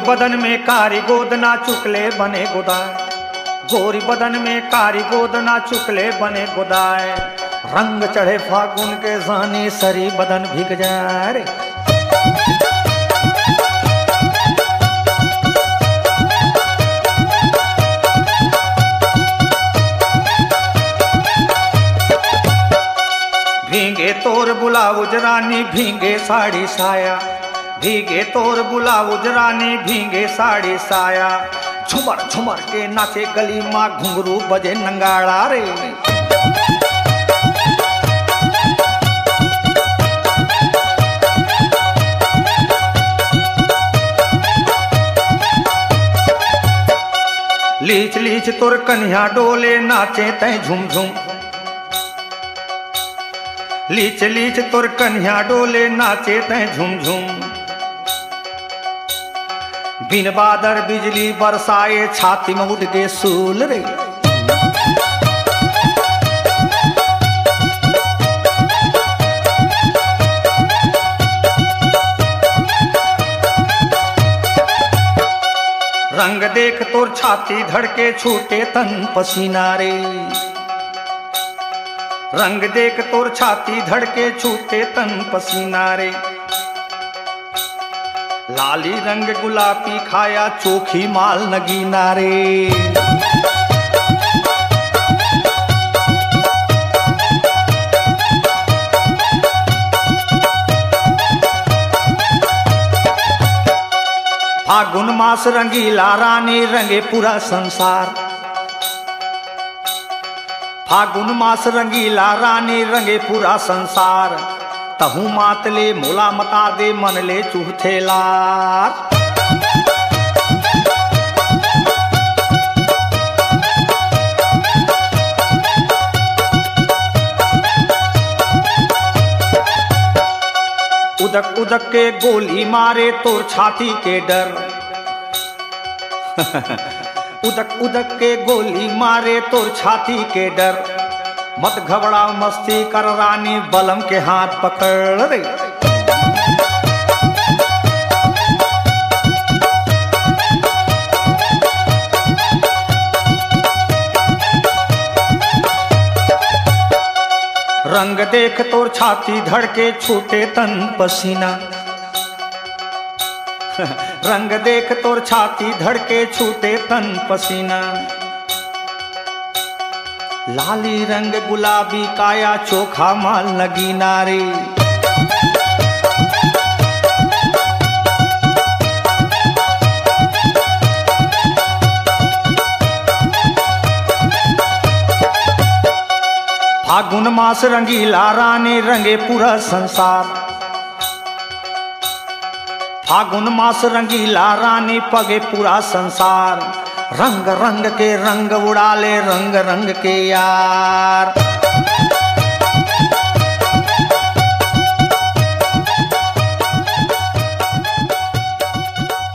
बदन में कारी गोद ना चुकले बने गोदाए, गोरी बदन में कारी गोद ना चुकले बने गोदाए। रंग चढ़े फागुन के जानी सरी बदन भीग जाए रे। भीगे तोर बुलाउज रानी भीगे साड़ी साया, भीगे तोर बुलाउज रानी भीगे साड़ी साया। झुमर झुमर के नाचे गली माँ घुंघरू बजे नंगाड़ा रे। लीच लीच तोर कन्या डोले नाचे तै झुम झुम, लीच लीच तोर कन्या डोले नाचे तै झुम झुम। बिन बादर बिजली बरसाए छाती में उठ के सूल रे। रंग देख तोर छाती धड़के छूटे तन पसीना रे। रंग देख तोर छाती धड़के छूटे तन पसीना रे। लाली रंग गुलाबी खाया चोखी माल नगीना रे। फागुन मास रंगीला रानी रंगे पूरा संसार, फागुन मास रंगीला रानी रंगे पूरा संसार। तहु मातले मोला मता दे मन ले चूहथे लार। उदक उदक के गोली मारे तोर छाती के डर। उदक उदक के गोली मारे तोर छाती के डर। मत घबरा मस्ती कर रानी बलम के हाथ पकड़ रे। रंग देख तोर छाती धड़के छूटे तन पसीना। रंग देख तोर छाती धड़के छूटे तन पसीना। लाली रंग गुलाबी काया चोखा माल नगीना रे। फागुन मास रंगीला रानी रंगे पूरा संसार। फागुन मास रंगीला रानी पगे पूरा संसार। रंग रंग के रंग उड़ाले रंग रंग के यार।